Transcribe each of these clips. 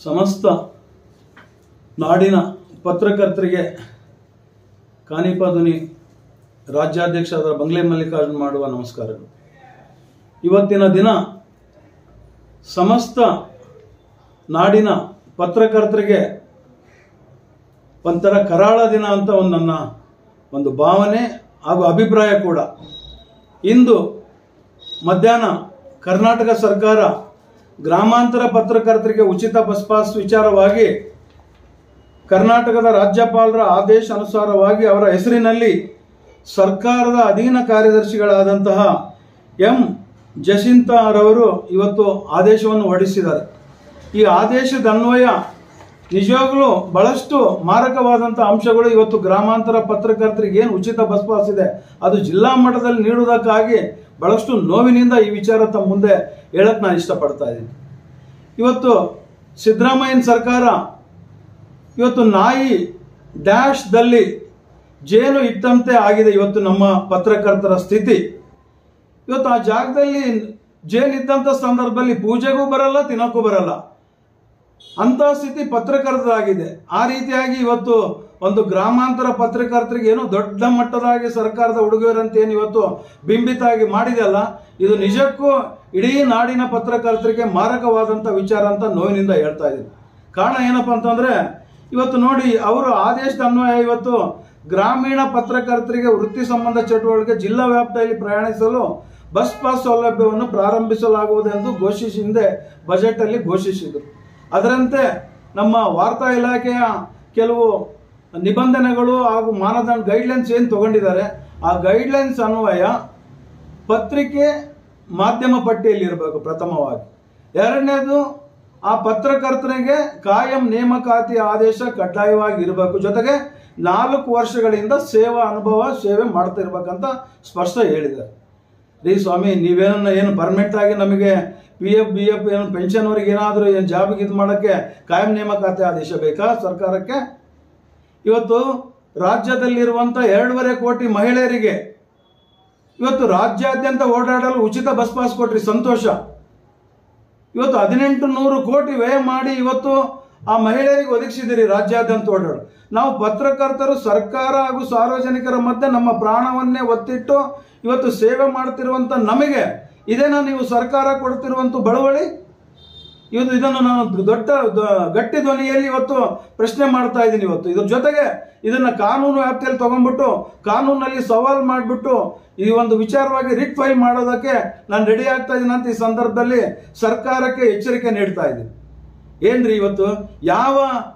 ಸಮಸ್ತ ನಾಡಿನ ಪತ್ರಕರ್ತರಿಗೆ ಕಾನಿಪಾದುನಿ ರಾಜ್ಯಾಧ್ಯಕ್ಷರಾದ ಬಂಗ್ಲೆ ಮಲ್ಲಿಕಾರ್ಜುನ್ ಮಾಡುವ ನಮಸ್ಕಾರಗಳು. ಇವತ್ತಿನ ದಿನ ಸಮಸ್ತ ನಾಡಿನ ಪತ್ರಕರ್ತರಿಗೆ ಒಂಥರ ಕರಾಳ ದಿನ ಅಂತ ನನ್ನ ಒಂದು ಭಾವನೆ ಹಾಗೂ ಅಭಿಪ್ರಾಯ ಕೂಡ. ಇಂದು ಮಧ್ಯಾಹ್ನ ಕರ್ನಾಟಕ ಸರ್ಕಾರ ಗ್ರಾಮಾಂತರ ಪತ್ರಕರ್ತರಿಗೆ ಉಚಿತ ಬಸ್ ಪಾಸ್ ವಿಚಾರವಾಗಿ ಕರ್ನಾಟಕದ ರಾಜ್ಯಪಾಲರ ಆದೇಶ ಅನುಸಾರವಾಗಿ ಅವರ ಹೆಸರಿನಲ್ಲಿ ಸರ್ಕಾರದ ಅಧೀನ ಕಾರ್ಯದರ್ಶಿಗಳಾದಂತಹ ಎಂ ಜಸಿಂತಾರವರು ಇವತ್ತು ಆದೇಶವನ್ನು ಹೊರಡಿಸಿದ್ದಾರೆ. ಈ ಆದೇಶದ ಅನ್ವಯ ನಿಜವಾಗ್ಲೂ ಬಹಳಷ್ಟು ಮಾರಕವಾದಂಥ ಅಂಶಗಳು ಇವತ್ತು ಗ್ರಾಮಾಂತರ ಪತ್ರಕರ್ತರಿಗೆ ಏನು ಉಚಿತ ಬಸ್ ಪಾಸ್ ಇದೆ ಅದು ಜಿಲ್ಲಾ ಮಟ್ಟದಲ್ಲಿ ನೀಡುವುದಕ್ಕಾಗಿ ಬಹಳಷ್ಟು ನೋವಿನಿಂದ ಈ ವಿಚಾರ ತಮ್ಮ ಮುಂದೆ ಹೇಳಕ್ಕೆ ನಾನು ಇಷ್ಟಪಡ್ತಾ ಇದ್ದೀನಿ. ಇವತ್ತು ಸಿದ್ದರಾಮಯ್ಯನ ಸರ್ಕಾರ ಇವತ್ತು ನಾಯಿ ಡ್ಯಾಶ್ದಲ್ಲಿ ಜೇನು ಇಟ್ಟಂತೆ ಆಗಿದೆ ಇವತ್ತು ನಮ್ಮ ಪತ್ರಕರ್ತರ ಸ್ಥಿತಿ. ಇವತ್ತು ಆ ಜಾಗದಲ್ಲಿ ಜೇನು ಇದ್ದಂಥ ಸಂದರ್ಭದಲ್ಲಿ ಪೂಜೆಗೂ ಬರಲ್ಲ, ತಿನ್ನೋಕ್ಕೂ ಬರಲ್ಲ ಅಂತ ಸ್ಥಿತಿ ಪತ್ರಕರ್ತರಾಗಿದೆ. ಆ ರೀತಿಯಾಗಿ ಇವತ್ತು ಒಂದು ಗ್ರಾಮಾಂತರ ಪತ್ರಕರ್ತರಿಗೆ ಏನೋ ದೊಡ್ಡ ಮಟ್ಟದಾಗಿ ಸರ್ಕಾರದ ಉಡುಗೊರೆಂತ ಏನು ಇವತ್ತು ಬಿಂಬಿತ ಆಗಿ ಮಾಡಿದೆಯಲ್ಲ, ಇದು ನಿಜಕ್ಕೂ ಇಡೀ ನಾಡಿನ ಪತ್ರಕರ್ತರಿಗೆ ಮಾರಕವಾದಂಥ ವಿಚಾರ ಅಂತ ನೋವಿನಿಂದ ಹೇಳ್ತಾ ಇದ್ದೀನಿ. ಕಾರಣ ಏನಪ್ಪಾ ಅಂತಂದ್ರೆ ಇವತ್ತು ನೋಡಿ, ಅವರು ಆದೇಶದ ಅನ್ವಯ ಇವತ್ತು ಗ್ರಾಮೀಣ ಪತ್ರಕರ್ತರಿಗೆ ವೃತ್ತಿ ಸಂಬಂಧ ಚಟುವಟಿಕೆ ಜಿಲ್ಲಾ ವ್ಯಾಪ್ತಿಯಲ್ಲಿ ಪ್ರಯಾಣಿಸಲು ಬಸ್ ಪಾಸ್ ಸೌಲಭ್ಯವನ್ನು ಪ್ರಾರಂಭಿಸಲಾಗುವುದೆಂದು ಹಿಂದೆ ಬಜೆಟ್ ಅಲ್ಲಿ ಘೋಷಿಸಿದರು. ಅದರಂತೆ ನಮ್ಮ ವಾರ್ತಾ ಇಲಾಖೆಯ ಕೆಲವು ನಿಬಂಧನೆಗಳು ಹಾಗೂ ಮಾನದಂಡ ಗೈಡ್ಲೈನ್ಸ್ ಏನು ತಗೊಂಡಿದ್ದಾರೆ, ಆ ಗೈಡ್ಲೈನ್ಸ್ ಅನ್ವಯ ಪತ್ರಿಕೆ ಮಾಧ್ಯಮ ಪಟ್ಟಿಯಲ್ಲಿ ಇರಬೇಕು ಪ್ರಥಮವಾಗಿ. ಎರಡನೇದು, ಆ ಪತ್ರಕರ್ತರಿಗೆ ಕಾಯಂ ನೇಮಕಾತಿ ಆದೇಶ ಕಡ್ಡಾಯವಾಗಿ ಇರಬೇಕು. ಜೊತೆಗೆ 4 ವರ್ಷಗಳಿಂದ ಸೇವಾ ಅನುಭವ ಸೇವೆ ಮಾಡ್ತಾ ಇರ್ಬೇಕಂತ ಸ್ಪಷ್ಟ ಹೇಳಿದ್ದಾರೆ. ರೀ ಸ್ವಾಮಿ, ಏನು ಪರ್ಮನೆಂಟ್ ಆಗಿ ನಮಗೆ PF BF ಏನು ಪೆನ್ಷನ್ ಅವರಿಗೆ ಏನಾದರೂ ಏನು ಜಾಬ್ಗೆ ಇದು ಮಾಡೋಕ್ಕೆ ಕಾಯಂ ನೇಮಕಾತಿ ಆದೇಶ ಬೇಕಾ ಸರ್ಕಾರಕ್ಕೆ? ಇವತ್ತು ರಾಜ್ಯದಲ್ಲಿರುವಂಥ 2.5 ಕೋಟಿ ಮಹಿಳೆಯರಿಗೆ ಇವತ್ತು ರಾಜ್ಯಾದ್ಯಂತ ಓಡಾಡಲು ಉಚಿತ ಬಸ್ ಪಾಸ್ ಕೊಟ್ರಿ, ಸಂತೋಷ. ಇವತ್ತು 1800 ಕೋಟಿ ವ್ಯಯ ಮಾಡಿ ಇವತ್ತು ಆ ಮಹಿಳೆಯರಿಗೆ ಒದಗಿಸಿದಿರಿ ರಾಜ್ಯಾದ್ಯಂತ ಓಡಾಡು. ನಾವು ಪತ್ರಕರ್ತರು ಸರ್ಕಾರ ಹಾಗೂ ಸಾರ್ವಜನಿಕರ ಮಧ್ಯೆ ನಮ್ಮ ಪ್ರಾಣವನ್ನೇ ಒತ್ತಿಟ್ಟು ಇವತ್ತು ಸೇವೆ ಮಾಡ್ತಿರುವಂತ ನಮಗೆ ಇದೇನಾ ನೀವು ಸರ್ಕಾರ ಕೊಡ್ತಿರುವಂತ ಬಳುವಳಿ? ಇವತ್ತು ಇದನ್ನು ನಾನು ಗಟ್ಟಿ ಧ್ವನಿಯಲ್ಲಿ ಇವತ್ತು ಪ್ರಶ್ನೆ ಮಾಡ್ತಾ ಇದ್ದೀನಿ. ಇವತ್ತು ಇದ್ರ ಜೊತೆಗೆ ಇದನ್ನ ಕಾನೂನು ವ್ಯಾಪ್ತಿಯಲ್ಲಿ ತಗೊಂಡ್ಬಿಟ್ಟು ಕಾನೂನಲ್ಲಿ ಸವಾಲ್ ಮಾಡಿಬಿಟ್ಟು ಈ ಒಂದು ವಿಚಾರವಾಗಿ ರಿಟ್ ಫೈಲ್ ಮಾಡೋದಕ್ಕೆ ನಾನು ರೆಡಿ ಆಗ್ತಾ ಇದ್ದೀನಿ ಅಂತ ಈ ಸಂದರ್ಭದಲ್ಲಿ ಸರ್ಕಾರಕ್ಕೆ ಎಚ್ಚರಿಕೆ ನೀಡ್ತಾ ಇದ್ದೀನಿ. ಏನ್ರಿ, ಇವತ್ತು ಯಾವ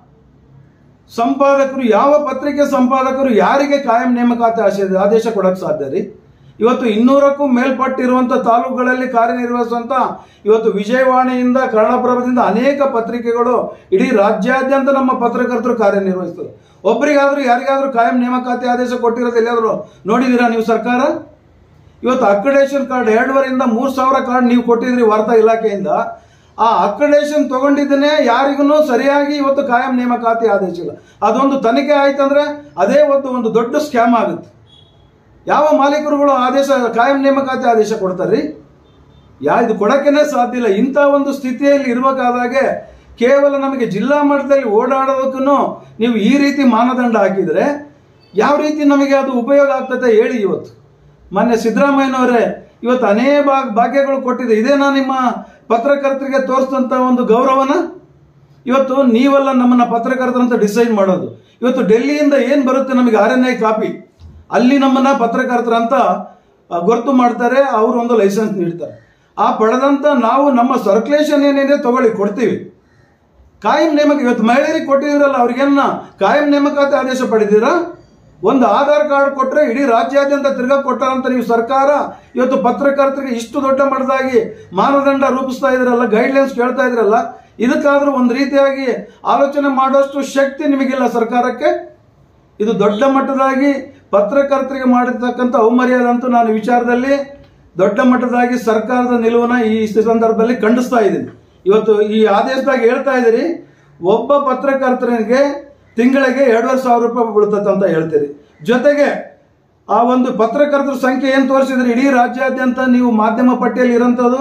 ಸಂಪಾದಕರು, ಯಾವ ಪತ್ರಿಕೆ ಸಂಪಾದಕರು ಯಾರಿಗೆ ಕಾಯಂ ನೇಮಕಾತಿ ಆದೇಶ ಕೊಡಕ್ಕೆ ಸಾಧ್ಯ ರೀ? ಇವತ್ತು 200ಕ್ಕೂ ಮೇಲ್ಪಟ್ಟಿರುವಂತ ತಾಲೂಕುಗಳಲ್ಲಿ ಕಾರ್ಯನಿರ್ವಹಿಸುವಂತ ಇವತ್ತು ವಿಜಯವಾಣಿಯಿಂದ ಕನ್ನಡಪ್ರಭದಿಂದ ಅನೇಕ ಪತ್ರಿಕೆಗಳು ಇಡೀ ರಾಜ್ಯಾದ್ಯಂತ ನಮ್ಮ ಪತ್ರಕರ್ತರು ಕಾರ್ಯನಿರ್ವಹಿಸ್ತಾರೆ. ಒಬ್ಬರಿಗಾದ್ರೂ ಯಾರಿಗಾದ್ರೂ ಕಾಯಂ ನೇಮಕಾತಿ ಆದೇಶ ಕೊಟ್ಟಿರೋದು ಎಲ್ಲಾದ್ರೂ ನೋಡಿದೀರಾ ನೀವು ಸರ್ಕಾರ? ಇವತ್ತು ಅಕ್ರಿಡೇಷನ್ ಕಾರ್ಡ್ 2,500ರಿಂದ 3,000 ಕಾರ್ಡ್ ನೀವು ಕೊಟ್ಟಿದ್ರಿ ವಾರ್ತಾ ಇಲಾಖೆಯಿಂದ. ಆ ಅಕ್ರಿಡೇಷನ್ ತಗೊಂಡಿದ್ದನ್ನೇ ಯಾರಿಗೂ ಸರಿಯಾಗಿ ಇವತ್ತು ಕಾಯಂ ನೇಮಕಾತಿ ಆದೇಶ ಇಲ್ಲ. ಅದೊಂದು ತನಿಖೆ ಆಯ್ತಂದ್ರೆ ಅದೇ ಒಂದು ದೊಡ್ಡ ಸ್ಕ್ಯಾಮ್ ಆಗುತ್ತೆ. ಯಾವ ಮಾಲೀಕರುಗಳು ಆದೇಶ ಕಾಯಂ ನೇಮಕಾತಿ ಆದೇಶ ಕೊಡ್ತಾರ್ರಿ? ಇದು ಕೊಡಕ್ಕೇನೆ ಸಾಧ್ಯ ಇಲ್ಲ. ಇಂಥ ಒಂದು ಸ್ಥಿತಿಯಲ್ಲಿ ಇರಬೇಕಾದಾಗೆ ಕೇವಲ ನಮಗೆ ಜಿಲ್ಲಾ ಮಟ್ಟದಲ್ಲಿ ಓಡಾಡೋದಕ್ಕೂ ನೀವು ಈ ರೀತಿ ಮಾನದಂಡ ಹಾಕಿದ್ರೆ ಯಾವ ರೀತಿ ನಮಗೆ ಅದು ಉಪಯೋಗ ಆಗ್ತದೆ ಹೇಳಿ? ಇವತ್ತು ಮೊನ್ನೆ ಸಿದ್ದರಾಮಯ್ಯನವರೇ ಇವತ್ತು ಅನೇಕ ಭಾಗ್ಯಗಳು ಕೊಟ್ಟಿದೆ. ಇದೇನಾ ನಿಮ್ಮ ಪತ್ರಕರ್ತರಿಗೆ ತೋರಿಸಿದಂತ ಒಂದು ಗೌರವನ? ಇವತ್ತು ನೀವೆಲ್ಲ ನಮ್ಮನ್ನ ಪತ್ರಕರ್ತರಂತ ಡಿಸೈಡ್ ಮಾಡೋದು. ಇವತ್ತು ಡೆಲ್ಲಿಯಿಂದ ಏನ್ ಬರುತ್ತೆ ನಮಗೆ RNI ಕಾಪಿ, ಅಲ್ಲಿ ನಮ್ಮನ್ನ ಪತ್ರಕರ್ತರಂತ ಗೊತ್ತು ಮಾಡ್ತಾರೆ, ಅವರು ಒಂದು ಲೈಸೆನ್ಸ್ ನೀಡ್ತಾರೆ. ಆ ಪಡೆದಂತ ನಾವು ನಮ್ಮ ಸರ್ಕ್ಯುಲೇಷನ್ ಏನಿದೆ ತಗೊಳ್ಳಿ, ಕೊಡ್ತೀವಿ. ಕಾಯಂ ನೇಮಕ ಇವತ್ತು ಮಹಿಳೆಯರಿಗೆ ಕೊಟ್ಟಿದ್ದೀರಲ್ಲ, ಅವ್ರಿಗೇನ ಕಾಯಂ ನೇಮಕಾತಿ ಆದೇಶ ಪಡೆದಿರಾ? ಒಂದು ಆಧಾರ್ ಕಾರ್ಡ್ ಕೊಟ್ಟರೆ ಇಡೀ ರಾಜ್ಯಾದ್ಯಂತ ತಿರ್ಗಾ ಕೊಟ್ಟಾರಂತ ನೀವು ಸರ್ಕಾರ ಇವತ್ತು ಪತ್ರಕರ್ತರಿಗೆ ಇಷ್ಟು ದೊಡ್ಡ ಮಟ್ಟದಾಗಿ ಮಾನದಂಡ ರೂಪಿಸ್ತಾ ಇದ್ರಲ್ಲ, ಗೈಡ್ಲೈನ್ಸ್ ಕೇಳ್ತಾ ಇದ್ರಲ್ಲ, ಇದಕ್ಕಾದ್ರೂ ಒಂದು ರೀತಿಯಾಗಿ ಆಲೋಚನೆ ಮಾಡೋಷ್ಟು ಶಕ್ತಿ ನಿಮಗಿಲ್ಲ ಸರ್ಕಾರಕ್ಕೆ? ಇದು ದೊಡ್ಡ ಮಟ್ಟದಾಗಿ ಪತ್ರಕರ್ತರಿಗೆ ಮಾಡಿರ್ತಕ್ಕಂಥ ಅವಮರ್ಯಾದೆ ಅಂತೂ ನಾನು ವಿಚಾರದಲ್ಲಿ ದೊಡ್ಡ ಮಟ್ಟದಾಗಿ ಸರ್ಕಾರದ ನಿಲುವನ್ನ ಈ ಸಂದರ್ಭದಲ್ಲಿ ಖಂಡಿಸ್ತಾ ಇದ್ದೀನಿ. ಇವತ್ತು ಈ ಆದೇಶದಾಗ ಹೇಳ್ತಾ ಇದ್ದೀರಿ, ಒಬ್ಬ ಪತ್ರಕರ್ತನಿಗೆ ತಿಂಗಳಿಗೆ 2,500 ರೂಪಾಯಿ ಬೀಳ್ತದೆ ಅಂತ ಹೇಳ್ತೀರಿ. ಜೊತೆಗೆ ಆ ಒಂದು ಪತ್ರಕರ್ತರ ಸಂಖ್ಯೆ ಏನು ತೋರಿಸಿದ್ರೆ ಇಡೀ ರಾಜ್ಯಾದ್ಯಂತ ನೀವು ಮಾಧ್ಯಮ ಪಟ್ಟಿಯಲ್ಲಿ ಇರೋಂಥದ್ದು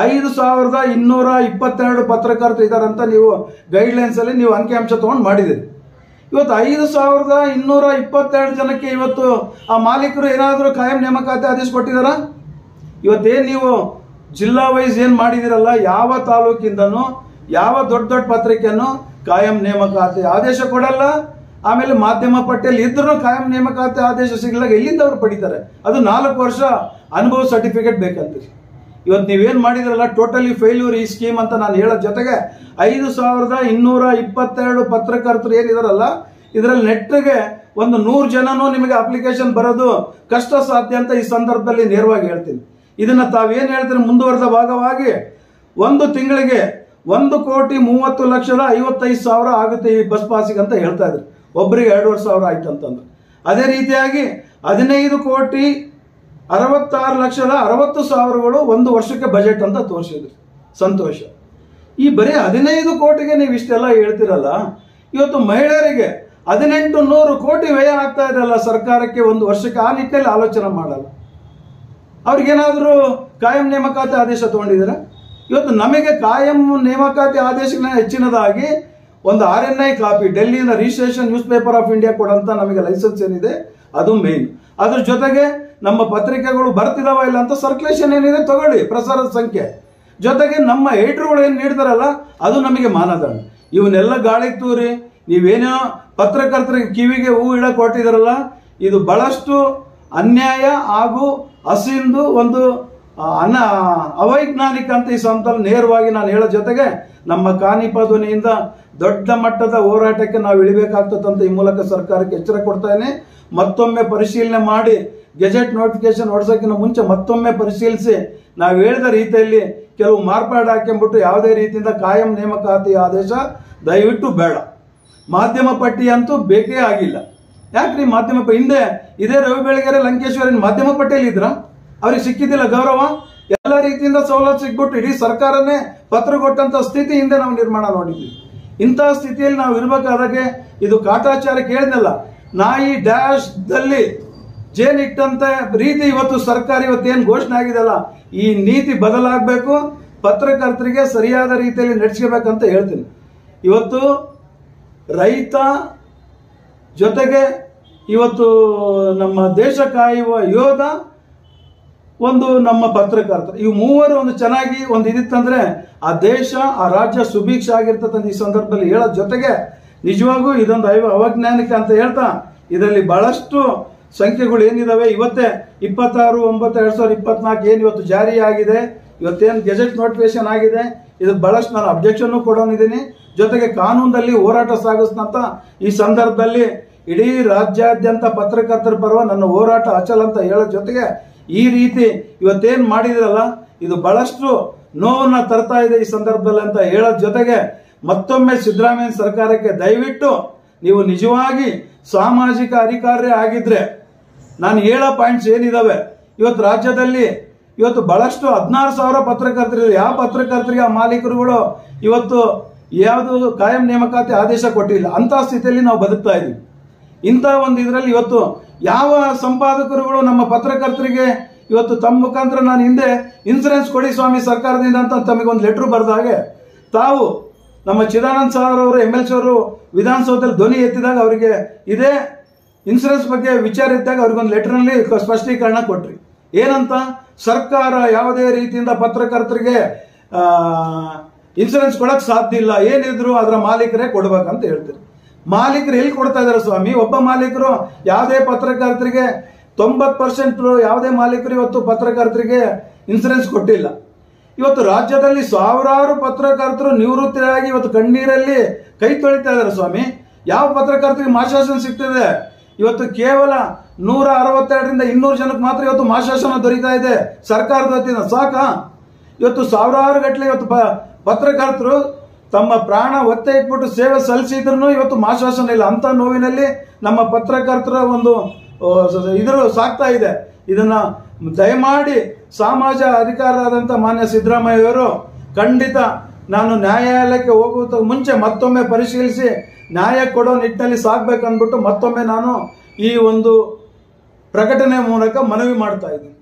5222 ಪತ್ರಕರ್ತರು ಇದ್ದಾರಂತ ನೀವು ಗೈಡ್ಲೈನ್ಸ್ ಅಲ್ಲಿ ನೀವು ಅಂಕಿಅಂಶ ತಗೊಂಡು ಮಾಡಿದಿರಿ. ಇವತ್ತು 5222 ಜನಕ್ಕೆ ಇವತ್ತು ಆ ಮಾಲೀಕರು ಏನಾದರೂ ಕಾಯಂ ನೇಮಕಾತಿ ಆದೇಶ ಕೊಟ್ಟಿದಾರ? ಇವತ್ತೇನು ನೀವು ಜಿಲ್ಲಾ ವೈಸ್ ಏನು ಮಾಡಿದಿರಲ್ಲ, ಯಾವ ತಾಲೂಕಿಂದನೂ ಯಾವ ದೊಡ್ಡ ದೊಡ್ಡ ಪತ್ರಿಕೆಯನ್ನು ಕಾಯಂ ನೇಮಕಾತಿ ಆದೇಶ ಕೊಡಲ್ಲ. ಆಮೇಲೆ ಮಾಧ್ಯಮ ಪಟ್ಟಿಯಲ್ಲಿ ಇದ್ರೂ ಕಾಯಂ ನೇಮಕಾತಿ ಆದೇಶ ಸಿಗಲಾಗ ಎಲ್ಲಿಂದ ಅವ್ರು ಪಡಿತಾರೆ? ಅದು 4 ವರ್ಷ ಅನುಭವ ಸರ್ಟಿಫಿಕೇಟ್ ಬೇಕಂತೀರಿ. ಇವತ್ತು ನೀವೇನು ಮಾಡಿದ್ರಲ್ಲ ಟೋಟಲಿ ಫೇಲ್ಯೂರ್ ಈ ಸ್ಕೀಮ್ ಅಂತ ನಾನು ಹೇಳೋ ಜೊತೆಗೆ 5222 ಪತ್ರಕರ್ತರು ಏನಿದಾರಲ್ಲ ಇದರಲ್ಲಿ ನೆಟ್ಗೆ ಒಂದು 100 ಜನನೂ ನಿಮಗೆ ಅಪ್ಲಿಕೇಶನ್ ಬರೋದು ಕಷ್ಟ ಸಾಧ್ಯ ಅಂತ ಈ ಸಂದರ್ಭದಲ್ಲಿ ನೇರವಾಗಿ ಹೇಳ್ತೀನಿ. ಇದನ್ನ ತಾವೇನು ಹೇಳ್ತೀರಿ ಮುಂದುವರೆದ ಭಾಗವಾಗಿ ಒಂದು ತಿಂಗಳಿಗೆ 1,30,55,000 ಆಗುತ್ತೆ ಈ ಬಸ್ ಪಾಸಿಗೆ ಅಂತ ಹೇಳ್ತಾ ಇದ್ರು. ಒಬ್ಬರಿಗೆ 2,500 ಆಯ್ತು ಅಂತಂದ್ರೆ ಅದೇ ರೀತಿಯಾಗಿ 15,66,60,000 ಒಂದು ವರ್ಷಕ್ಕೆ ಬಜೆಟ್ ಅಂತ ತೋರಿಸಿದ್ರು. ಸಂತೋಷ. ಈ ಬರೀ 15 ಕೋಟಿಗೆ ನೀವು ಇಷ್ಟೆಲ್ಲ ಹೇಳ್ತಿರಲ್ಲ, ಇವತ್ತು ಮಹಿಳೆಯರಿಗೆ 1,800 ಕೋಟಿ ವ್ಯಯ ಆಗ್ತಾ ಇದೆಯಲ್ಲ ಸರ್ಕಾರಕ್ಕೆ ಒಂದು ವರ್ಷಕ್ಕೆ. ಆ ನಿಟ್ಟಿನಲ್ಲಿ ಆಲೋಚನೆ ಮಾಡಲ್ಲ. ಅವ್ರಿಗೇನಾದರೂ ಕಾಯಂ ನೇಮಕಾತಿ ಆದೇಶ ತಗೊಂಡಿದ್ದೀರಾ? ಇವತ್ತು ನಮಗೆ ಕಾಯಂ ನೇಮಕಾತಿ ಆದೇಶಗಳ ಹೆಚ್ಚಿನದಾಗಿ ಒಂದು RNI ಕಾಪಿ ಡೆಲ್ಲಿನ registration newspaper of India ಕೊಡಂತ ನಮಗೆ ಲೈಸೆನ್ಸ್ ಏನಿದೆ ಅದು ಮೇನ್. ಅದ್ರ ಜೊತೆಗೆ ನಮ್ಮ ಪತ್ರಿಕೆಗಳು ಬರ್ತಿದಾವ ಇಲ್ಲ ಅಂತ ಸರ್ಕ್ಯುಲೇಷನ್ ಏನಿದೆ ತಗೊಳ್ಳಿ, ಪ್ರಸಾರದ ಸಂಖ್ಯೆ ಜೊತೆಗೆ ನಮ್ಮ ಏಟ್ರುಗಳು ಏನು ನೀಡ್ತಾರಲ್ಲ ಅದು ನಮಗೆ ಮಾನದಂಡ. ಇವನ್ನೆಲ್ಲ ಗಾಳಿಗೆ ತೂರಿ ನೀವೇನೋ ಪತ್ರಕರ್ತರಿಗೆ ಕಿವಿಗೆ ಹೂ ಇಡಕ್ಕೆ ಕೊಟ್ಟಿದಾರಲ್ಲ, ಇದು ಬಹಳಷ್ಟು ಅನ್ಯಾಯ ಹಾಗೂ ಹಸಿಂದು ಒಂದು ಅವೈಜ್ಞಾನಿಕ ಅಂತ ಈ ಸಂದರ್ಭದಲ್ಲಿ ನೇರವಾಗಿ ನಾನು ಹೇಳೋ ಜೊತೆಗೆ ನಮ್ಮ ಕಾನಿಪ ಧ್ವನಿಯಿಂದ ದೊಡ್ಡ ಮಟ್ಟದ ಹೋರಾಟಕ್ಕೆ ನಾವು ಇಳಿಬೇಕಾಗ್ತದಂತ ಈ ಮೂಲಕ ಸರ್ಕಾರಕ್ಕೆ ಎಚ್ಚರ ಕೊಡ್ತಾನೆ. ಮತ್ತೊಮ್ಮೆ ಪರಿಶೀಲನೆ ಮಾಡಿ ಗೆಜೆಟ್ ನೋಟಿಫಿಕೇಶನ್ ಹೊರಸೋಕ್ಕಿಂತ ಮುಂಚೆ ಮತ್ತೊಮ್ಮೆ ಪರಿಶೀಲಿಸಿ ನಾವು ಹೇಳಿದ ರೀತಿಯಲ್ಲಿ ಕೆಲವು ಮಾರ್ಪಾಡು ಹಾಕೊಂಡ್ಬಿಟ್ಟು ಯಾವುದೇ ರೀತಿಯಿಂದ ಕಾಯಂ ನೇಮಕಾತಿ ಆದೇಶ ದಯವಿಟ್ಟು ಬೇಡ. ಮಾಧ್ಯಮ ಪಟ್ಟಿ ಅಂತೂ ಬೇಕೇ ಆಗಿಲ್ಲ. ಯಾಕ್ರಿ ಮಾಧ್ಯಮ ಹಿಂದೆ ಇದೇ ರವಿ ಬೆಳಗೆರೆ ಲಂಕೇಶ್ವರಿ ಮಾಧ್ಯಮ ಪಟ್ಟಿಯಲ್ಲಿ ಇದ್ರ ಅವ್ರಿಗೆ ಸಿಕ್ಕಿದ್ದಿಲ್ಲ ಗೌರವ? ಎಲ್ಲ ರೀತಿಯಿಂದ ಸವಲತ್ತು ಸಿಕ್ಬಿಟ್ಟು ಇಡೀ ಸರ್ಕಾರನೇ ಪತ್ರ ಕೊಟ್ಟಂತ ಸ್ಥಿತಿ ಹಿಂದೆ ನಾವು ನಿರ್ಮಾಣ ನೋಡಿದ್ವಿ. ಇಂತಹ ಸ್ಥಿತಿಯಲ್ಲಿ ನಾವು ಇರಬೇಕಾದಾಗೆ ಇದು ಕಾಟಾಚಾರ ಕೇಳಿದ್ನಲ್ಲ, ನಾಯಿ ಡ್ಯಾಶ್ ದಲ್ಲಿ ಜೇನಿಟ್ಟಂತ ರೀತಿ ಇವತ್ತು ಸರ್ಕಾರ ಇವತ್ತೇನು ಘೋಷಣೆ ಆಗಿದೆಲ್ಲ ಈ ನೀತಿ ಬದಲಾಗಬೇಕು. ಪತ್ರಕರ್ತರಿಗೆ ಸರಿಯಾದ ರೀತಿಯಲ್ಲಿ ನಡೆಸ್ಕೋಬೇಕಂತ ಹೇಳ್ತೀನಿ. ಇವತ್ತು ರೈತ ಜೊತೆಗೆ ಇವತ್ತು ನಮ್ಮ ದೇಶ ಕಾಯುವ ಯೋಧ ಒಂದು ನಮ್ಮ ಪತ್ರಕರ್ತರು, ಇವು ಮೂವರು ಒಂದು ಚೆನ್ನಾಗಿ ಒಂದು ಇದಿತ್ತಂದ್ರೆ ಆ ದೇಶ ಆ ರಾಜ್ಯ ಸುಭಿಕ್ಷ ಆಗಿರ್ತದಂತ ಈ ಸಂದರ್ಭದಲ್ಲಿ ಹೇಳೋ ಜೊತೆಗೆ ನಿಜವಾಗೂ ಇದೊಂದು ಅವಜ್ಞಾನಿಕ ಅಂತ ಹೇಳ್ತಾ ಇದರಲ್ಲಿ ಬಹಳಷ್ಟು ಸಂಖ್ಯೆಗಳು ಏನಿದಾವೆ. ಇವತ್ತೇ 26/9/2024 ಏನು ಇವತ್ತು ಜಾರಿಯಾಗಿದೆ, ಇವತ್ತೇನು ಗೆಜೆಟ್ ನೋಟಿಫಿಕೇಶನ್ ಆಗಿದೆ, ಇದಕ್ಕೆ ಬಹಳಷ್ಟು ನಾನು ಅಬ್ಜೆಕ್ಷನ್ ಕೊಡೋನಿದ್ದೀನಿ. ಜೊತೆಗೆ ಕಾನೂನಲ್ಲಿ ಹೋರಾಟ ಸಾಗಿಸ್ತಂತ ಈ ಸಂದರ್ಭದಲ್ಲಿ ಇಡೀ ರಾಜ್ಯಾದ್ಯಂತ ಪತ್ರಕರ್ತರ ಪರವ ನನ್ನ ಹೋರಾಟ ಅಚಲ ಅಂತ ಹೇಳೋ ಜೊತೆಗೆ ಈ ರೀತಿ ಇವತ್ತೇನು ಮಾಡಿದ್ರಲ್ಲ ಇದು ಬಹಳಷ್ಟು ನೋವನ್ನ ತರ್ತಾ ಇದೆ ಈ ಸಂದರ್ಭದಲ್ಲಿ ಅಂತ ಹೇಳೋ ಜೊತೆಗೆ ಮತ್ತೊಮ್ಮೆ ಸಿದ್ದರಾಮಯ್ಯ ಸರ್ಕಾರಕ್ಕೆ ದಯವಿಟ್ಟು ನೀವು ನಿಜವಾಗಿ ಸಾಮಾಜಿಕ ಅಧಿಕಾರಿ ಆಗಿದ್ರೆ ನಾನು ಹೇಳೋ ಪಾಯಿಂಟ್ಸ್ ಏನಿದಾವೆ ಇವತ್ತು ರಾಜ್ಯದಲ್ಲಿ ಇವತ್ತು ಬಹಳಷ್ಟು 16,000 ಪತ್ರಕರ್ತರು. ಯಾವ ಪತ್ರಕರ್ತರಿಗೆ ಆ ಮಾಲೀಕರುಗಳು ಇವತ್ತು ಯಾವುದು ಕಾಯಂ ನೇಮಕಾತಿ ಆದೇಶ ಕೊಟ್ಟಿಲ್ಲ. ಅಂತ ಸ್ಥಿತಿಯಲ್ಲಿ ನಾವು ಬದುಕ್ತಾ ಇದೀವಿ. ಇಂಥ ಒಂದು ಇದರಲ್ಲಿ ಇವತ್ತು ಯಾವ ಸಂಪಾದಕರುಗಳು ನಮ್ಮ ಪತ್ರಕರ್ತರಿಗೆ ಇವತ್ತು ತಮ್ಮ ಮುಖಾಂತರ ನಾನು ಹಿಂದೆ ಇನ್ಸೂರೆನ್ಸ್ ಕೊಡಿ ಸ್ವಾಮಿ ಸರ್ಕಾರದಿಂದ ಅಂತ ತಮಗೊಂದು ಲೆಟ್ರು ಬರೆದ ಹಾಗೆ ತಾವು ನಮ್ಮ ಚಿದಾನಂದ ಸಾರ್ ಅವರು MLC ಅವರು ವಿಧಾನಸೌಧದಲ್ಲಿ ಧ್ವನಿ ಎತ್ತಿದಾಗ ಅವರಿಗೆ ಇದೇ ಇನ್ಸೂರೆನ್ಸ್ ಬಗ್ಗೆ ವಿಚಾರ ಇದ್ದಾಗ ಅವ್ರಿಗೊಂದು ಲೆಟರ್ನಲ್ಲಿ ಸ್ಪಷ್ಟೀಕರಣ ಕೊಟ್ರಿ. ಏನಂತ? ಸರ್ಕಾರ ಯಾವುದೇ ರೀತಿಯಿಂದ ಪತ್ರಕರ್ತರಿಗೆ ಇನ್ಸೂರೆನ್ಸ್ ಕೊಡಕ್ ಸಾಧ್ಯ ಇಲ್ಲ, ಏನಿದ್ರು ಅದರ ಮಾಲೀಕರೇ ಕೊಡ್ಬೇಕಂತ ಹೇಳ್ತೀರಿ. ಮಾಲೀಕರು ಎಲ್ಲಿ ಕೊಡ್ತಾ ಇದಾರೆ ಸ್ವಾಮಿ? ಒಬ್ಬ ಮಾಲೀಕರು ಯಾವುದೇ ಪತ್ರಕರ್ತರಿಗೆ 90% ಯಾವುದೇ ಮಾಲೀಕರು ಇವತ್ತು ಪತ್ರಕರ್ತರಿಗೆ ಇನ್ಸೂರೆನ್ಸ್ ಕೊಟ್ಟಿಲ್ಲ. ಇವತ್ತು ರಾಜ್ಯದಲ್ಲಿ ಸಾವಿರಾರು ಪತ್ರಕರ್ತರು ನಿವೃತ್ತರಾಗಿ ಇವತ್ತು ಕಣ್ಣೀರಲ್ಲಿ ಕೈ ತೊಳಿತಾ ಇದಾರೆ ಸ್ವಾಮಿ. ಯಾವ ಪತ್ರಕರ್ತರಿಗೆ ಮಾಶಾಸನ ಸಿಗ್ತಿದೆ? ಇವತ್ತು ಕೇವಲ 162ರಿಂದ 200 ಜನಕ್ಕೆ ಮಾತ್ರ ಇವತ್ತು ಮಾಶಾಸನ ದೊರೀತಾ ಇದೆ ಸರ್ಕಾರದ ವತಿಯಿಂದ. ಸಾಕಾ? ಇವತ್ತು ಸಾವಿರಾರು ಗಟ್ಟಲೆ ಇವತ್ತು ಪತ್ರಕರ್ತರು ತಮ್ಮ ಪ್ರಾಣ ಒತ್ತೆ ಇಟ್ಬಿಟ್ಟು ಸೇವೆ ಸಲ್ಲಿಸಿದ್ರು ಇವತ್ತು ಮಾಶಾಸನ ಇಲ್ಲ. ಅಂತ ನೋವಿನಲ್ಲಿ ನಮ್ಮ ಪತ್ರಕರ್ತರ ಒಂದು ಇದ್ರ ಸಾಕ್ತಾ ಇದೆ. ಇದನ್ನ ದಯಮಾಡಿ ಸಮಾಜ ಅಧಿಕಾರರಾದಂಥ ಮಾನ್ಯ ಸಿದ್ದರಾಮಯ್ಯವರು ಖಂಡಿತ ನಾನು ನ್ಯಾಯಾಲಯಕ್ಕೆ ಹೋಗುವ ಮುಂಚೆ ಮತ್ತೊಮ್ಮೆ ಪರಿಶೀಲಿಸಿ ನ್ಯಾಯ ಕೊಡೋ ನಿಟ್ಟಿನಲ್ಲಿ ಸಾಕ್ಬೇಕಂದ್ಬಿಟ್ಟು ಮತ್ತೊಮ್ಮೆ ನಾನು ಈ ಒಂದು ಪ್ರಕಟಣೆ ಮೂಲಕ ಮನವಿ ಮಾಡ್ತಾ ಇದ್ದೀನಿ.